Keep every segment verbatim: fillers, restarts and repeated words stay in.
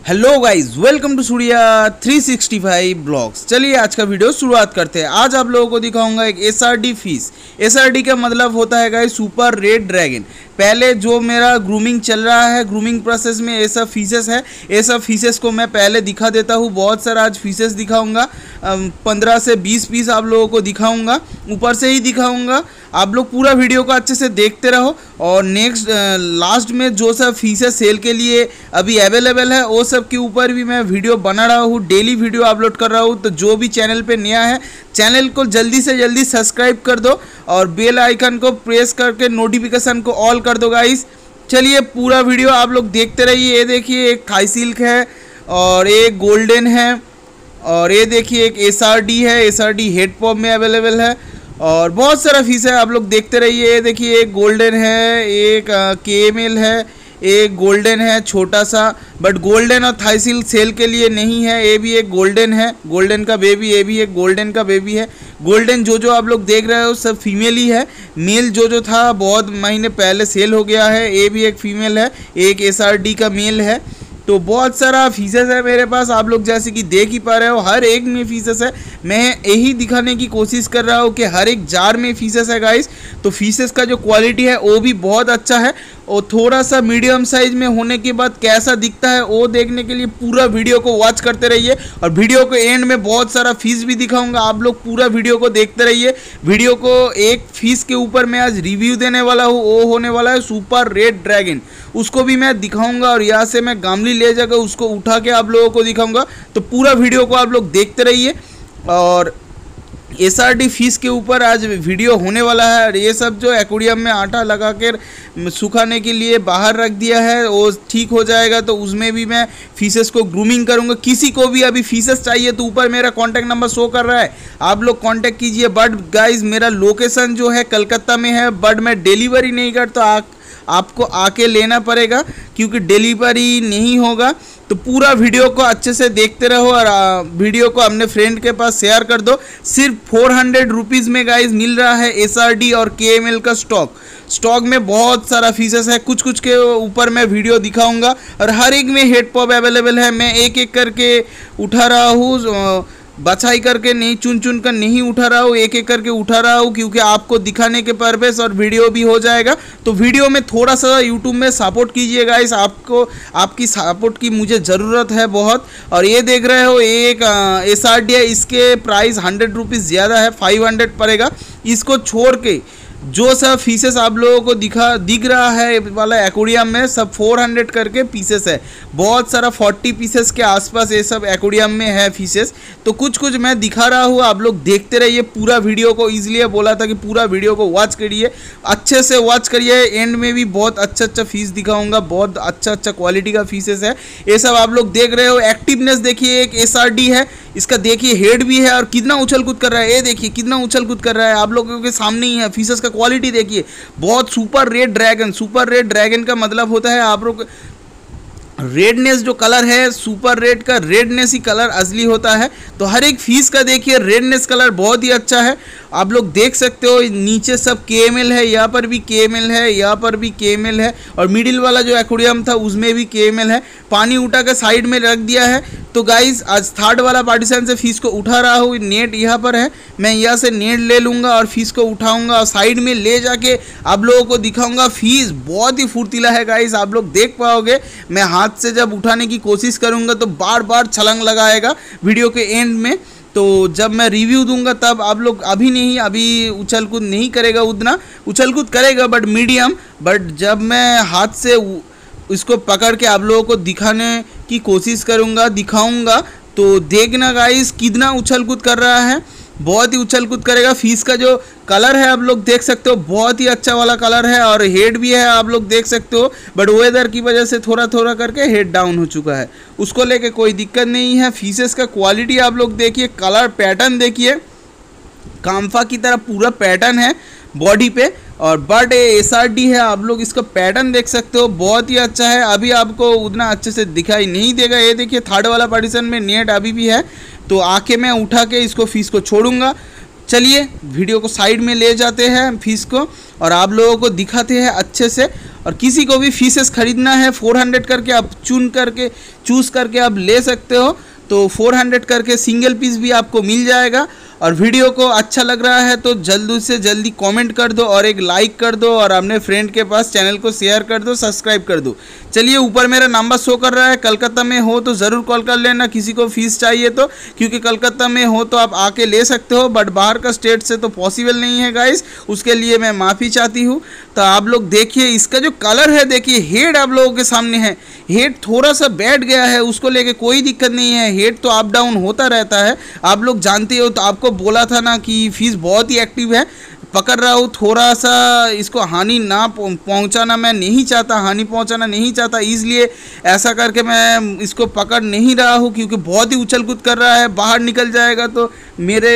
Hello guys, welcome to Surya three sixty five blogs. चलिए आज का वीडियो शुरुआत करते हैं। आज आप लोगों को दिखाऊंगा एक एसआरडी फीस। एसआरडी का मतलब होता है गाइज सुपर रेड ड्रैगन। पहले जो मेरा ग्रूमिंग चल रहा है, ग्रूमिंग प्रोसेस में ये सब फीसेस है, ये सब फीसेस को मैं पहले दिखा देता हूँ। बहुत सारा आज फीसेस दिखाऊंगा, पंद्रह से बीस पीस आप लोगों को दिखाऊंगा, ऊपर से ही दिखाऊंगा। आप लोग पूरा वीडियो को अच्छे से देखते रहो और नेक्स्ट लास्ट में जो सब फीसेस सेल के लिए अभी अवेलेबल है वो सब के ऊपर भी मैं वीडियो बना रहा हूँ, डेली वीडियो अपलोड कर रहा हूँ। तो जो भी चैनल पे नया है, चैनल को जल्दी से जल्दी सब्सक्राइब कर दो और बेल आइकन को प्रेस करके नोटिफिकेशन को ऑल कर दो गाइस। चलिए पूरा वीडियो आप लोग देखते रहिए। ये देखिए एक थाई सिल्क है और एक गोल्डन है और ये देखिए एक एसआरडी है। एसआरडी हेड पॉप में अवेलेबल है और बहुत सारा फीस है, आप लोग देखते रहिए। ये देखिए एक गोल्डन है, एक केएमएल है, एक गोल्डन है छोटा सा, बट गोल्डन और थाई सिल्क सेल के लिए नहीं है। ये भी एक गोल्डन है, गोल्डन का बेबी, ये भी एक गोल्डन का बेबी है। गोल्डन जो जो आप लोग देख रहे हो सब फीमेल ही है। मेल जो जो था बहुत महीने पहले सेल हो गया है। ये भी एक फीमेल है, एक एसआरडी का मेल है। तो बहुत सारा फीसेस है मेरे पास, आप लोग जैसे कि देख ही पा रहे हो, हर एक में फीसेस है। मैं यही दिखाने की कोशिश कर रहा हूँ कि हर एक जार में फीसेस है गाइस। तो फीसेस का जो क्वालिटी है वो भी बहुत अच्छा है और थोड़ा सा मीडियम साइज में होने के बाद कैसा दिखता है वो देखने के लिए पूरा वीडियो को वॉच करते रहिए। और वीडियो के एंड में बहुत सारा फीस भी दिखाऊंगा, आप लोग पूरा वीडियो को देखते रहिए। वीडियो को एक फीस के ऊपर मैं आज रिव्यू देने वाला हूँ, वो होने वाला है सुपर रेड ड्रैगन। उसको भी मैं दिखाऊंगा और यहाँ से मैं गामली ले जाकर उसको उठा के आप लोगों को दिखाऊंगा। तो पूरा वीडियो को आप लोग देखते रहिए और एसआरडी फीस के ऊपर आज वीडियो होने वाला है। और ये सब जो एक्वेरियम में आटा लगा कर सुखाने के लिए बाहर रख दिया है वो ठीक हो जाएगा, तो उसमें भी मैं फीसेस को ग्रूमिंग करूंगा। किसी को भी अभी फीसेस चाहिए तो ऊपर मेरा कांटेक्ट नंबर शो कर रहा है, आप लोग कांटेक्ट कीजिए। बट गाइज मेरा लोकेशन जो है कलकत्ता में है, बट मैं डिलीवरी नहीं करता, आ, आपको आके लेना पड़ेगा क्योंकि डिलीवरी नहीं होगा। तो पूरा वीडियो को अच्छे से देखते रहो और वीडियो को अपने फ्रेंड के पास शेयर कर दो। सिर्फ फोर हंड्रेड रुपीज़ में गाइज मिल रहा है एसआरडी और केएमएल का स्टॉक। स्टॉक में बहुत सारा फीसेस है, कुछ कुछ के ऊपर मैं वीडियो दिखाऊंगा और हर एक में हेड पॉप अवेलेबल है। मैं एक एक करके उठा रहा हूँ, बछाई करके नहीं, चुन चुन कर नहीं उठा रहा हूँ, एक एक करके उठा रहा हूँ क्योंकि आपको दिखाने के पर्पस और वीडियो भी हो जाएगा। तो वीडियो में थोड़ा सा यूट्यूब में सपोर्ट कीजिए गाइस, आपको आपकी सपोर्ट की मुझे ज़रूरत है बहुत। और ये देख रहे हो एक एसआरडी है, इसके प्राइस हंड्रेड रुपीज़ ज़्यादा है, फाइव हंड्रेड पड़ेगा। इसको छोड़ के जो सब फीसेस आप लोगों को दिखा दिख रहा है वाला एक्वेरियम में सब फोर हंड्रेड करके पीसेस है। बहुत सारा फोर्टी पीसेस के आसपास ये सब एक्वेरियम में है फीसेस। तो कुछ कुछ मैं दिखा रहा हूँ, आप लोग देखते रहिए पूरा वीडियो को। इसलिए बोला था कि पूरा वीडियो को वॉच करिए, अच्छे से वॉच करिए। एंड में भी बहुत अच्छा अच्छा फीस दिखाऊंगा, बहुत अच्छा अच्छा क्वालिटी का फीसेस है। ये सब आप लोग देख रहे हो। एक्टिवनेस देखिए, एक एसआरडी है, इसका देखिए हेड भी है और कितना उछल कूद कर रहा है। ये देखिए कितना उछल कूद कर रहा है, आप लोगों के सामने ही है। फीसेस का क्वालिटी देखिए, बहुत super red dragon. Super red dragon का मतलब होता है आप लोग रेडनेस, जो कलर है सुपर रेड का रेडनेस ही कलर असली होता है। तो हर एक फीस का देखिए रेडनेस कलर बहुत ही अच्छा है, आप लोग देख सकते हो। नीचे सब केएमएल है, यहाँ पर भी केएमएल है, यहाँ पर भी केएमएल है और मिडिल वाला जो एक्वेरियम था उसमें भी केएमएल है। पानी उठा कर साइड में रख दिया है। तो गाइज आज थर्ड वाला पार्टीशन से फीस को उठा रहा हूँ। नेट यहाँ पर है, मैं यहाँ से नेट ले लूँगा और फीस को उठाऊँगा और साइड में ले जाके आप लोगों को दिखाऊँगा। फीस बहुत ही फुर्तीला है गाइज, आप लोग देख पाओगे। मैं हाथ से जब उठाने की कोशिश करूँगा तो बार बार छलांग लगाएगा वीडियो के एंड में। तो जब मैं रिव्यू दूंगा तब आप लोग, अभी नहीं, अभी उछल कूद नहीं करेगा, उतना उछल कूद करेगा बट मीडियम। बट जब मैं हाथ से इसको पकड़ के आप लोगों को दिखाने की कोशिश करूंगा, दिखाऊंगा, तो देखना गाइस कितना उछल कूद कर रहा है, बहुत ही उछल कूद करेगा। फीस का जो कलर है आप लोग देख सकते हो, बहुत ही अच्छा वाला कलर है और हेड भी है, आप लोग देख सकते हो। बट वेदर की वजह से थोड़ा थोड़ा करके हेड डाउन हो चुका है, उसको लेके कोई दिक्कत नहीं है। फीसेस का क्वालिटी आप लोग देखिए, कलर पैटर्न देखिए, काम्फा की तरह पूरा पैटर्न है बॉडी पे। और बट एसआरडी है, आप लोग इसका पैटर्न देख सकते हो, बहुत ही अच्छा है। अभी आपको उतना अच्छे से दिखाई नहीं देगा। ये देखिए थर्ड वाला पार्टीशन में नेट अभी भी है, तो आके मैं उठा के इसको फीस को छोड़ूंगा। चलिए वीडियो को साइड में ले जाते हैं फीस को और आप लोगों को दिखाते हैं अच्छे से। और किसी को भी फीसेस खरीदना है चार सौ करके आप चुन करके चूज़ करके आप ले सकते हो, तो चार सौ करके सिंगल पीस भी आपको मिल जाएगा। और वीडियो को अच्छा लग रहा है तो जल्दी से जल्दी कमेंट कर दो और एक लाइक कर दो और अपने फ्रेंड के पास चैनल को शेयर कर दो, सब्सक्राइब कर दो। चलिए ऊपर मेरा नंबर शो कर रहा है, कलकत्ता में हो तो ज़रूर कॉल कर लेना किसी को फ़ीस चाहिए तो, क्योंकि कलकत्ता में हो तो आप आके ले सकते हो, बट बाहर का स्टेट से तो पॉसिबल नहीं है गाइस, उसके लिए मैं माफ़ी चाहती हूँ। तो आप लोग देखिए इसका जो कलर है, देखिए हेड आप लोगों के सामने है, हेड थोड़ा सा बैठ गया है, उसको लेके कोई दिक्कत नहीं है, हेड तो अप डाउन होता रहता है, आप लोग जानते हो। तो आपको बोला था ना कि फ़ीस बहुत ही एक्टिव है, पकड़ रहा हूँ, थोड़ा सा इसको हानि ना पहुंचाना मैं नहीं चाहता, हानि पहुंचाना नहीं चाहता, इसलिए ऐसा करके मैं इसको पकड़ नहीं रहा हूँ, क्योंकि बहुत ही उछल कूद कर रहा है, बाहर निकल जाएगा तो मेरे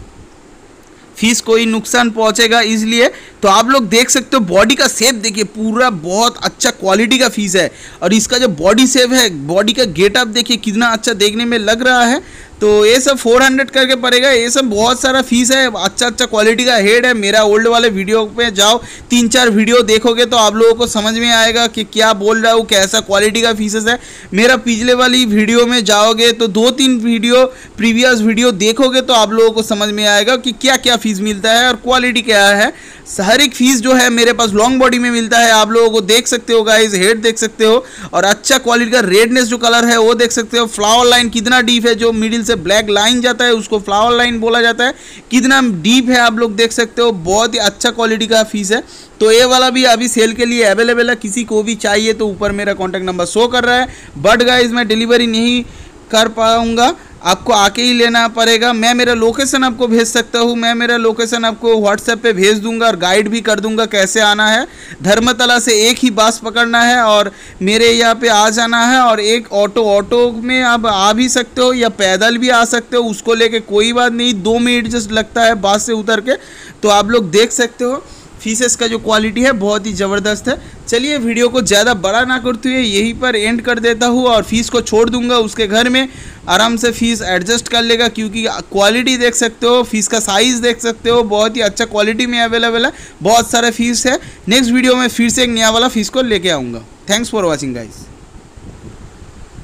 फीस कोई नुकसान पहुंचेगा, इसलिए। तो आप लोग देख सकते हो बॉडी का शेप देखिए, पूरा बहुत अच्छा क्वालिटी का फीस है। और इसका जो बॉडी शेप है, बॉडी का गेटअप देखिए कितना अच्छा देखने में लग रहा है। तो ये सब चार सौ करके पड़ेगा, ये सब बहुत सारा फीस है, अच्छा अच्छा क्वालिटी का हेड है। मेरा ओल्ड वाले वीडियो पे जाओ, तीन चार वीडियो देखोगे तो आप लोगों को समझ में आएगा कि क्या बोल रहा हूँ, कैसा क्वालिटी का फीसेस है। मेरा पिछले वाली वीडियो में जाओगे तो दो तीन वीडियो प्रीवियस वीडियो देखोगे तो आप लोगों को समझ में आएगा कि क्या क्या फीस मिलता है और क्वालिटी क्या है। हर एक फीस जो है मेरे पास लॉन्ग बॉडी में मिलता है, आप लोगों को देख सकते हो गाइस, हेड देख सकते हो और अच्छा क्वालिटी का रेडनेस जो कलर है वो देख सकते हो। फ्लावर लाइन कितना डीप है, जो मिडिल से ब्लैक लाइन जाता है उसको फ्लावर लाइन बोला जाता है, कितना डीप है आप लोग देख सकते हो। बहुत ही अच्छा क्वालिटी का फीस है। तो ये वाला भी अभी सेल के लिए अवेलेबल है, किसी को भी चाहिए तो ऊपर मेरा कॉन्टैक्ट नंबर शो कर रहा है। बट गाइज मैं डिलीवरी नहीं कर पाऊँगा, आपको आके ही लेना पड़ेगा। मैं मेरा लोकेशन आपको भेज सकता हूँ, मैं मेरा लोकेशन आपको व्हाट्सएप पे भेज दूंगा और गाइड भी कर दूंगा कैसे आना है। धर्मतला से एक ही बस पकड़ना है और मेरे यहाँ पे आ जाना है, और एक ऑटो ऑटो में आप आ भी सकते हो या पैदल भी आ सकते हो, उसको लेके कोई बात नहीं, दो मिनट जस्ट लगता है बस से उतर के। तो आप लोग देख सकते हो फीसेस का जो क्वालिटी है बहुत ही ज़बरदस्त है। चलिए वीडियो को ज़्यादा बड़ा ना करते हुए यहीं पर एंड कर देता हूँ और फीस को छोड़ दूंगा, उसके घर में आराम से फीस एडजस्ट कर लेगा, क्योंकि क्वालिटी देख सकते हो, फीस का साइज़ देख सकते हो, बहुत ही अच्छा क्वालिटी में अवेलेबल है, बहुत सारे फीस है। नेक्स्ट वीडियो में फिर से एक नया वाला फीस को लेके आऊँगा। Thanks for watching guys.